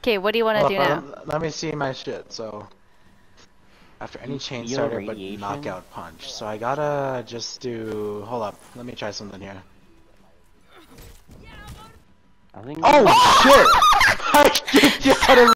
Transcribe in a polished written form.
Okay, what do you want to do now? Let me see my shit. So after any chain starter but knockout punch. So I gotta just do. Hold up. Let me try something here. I think. Oh shit! I just got a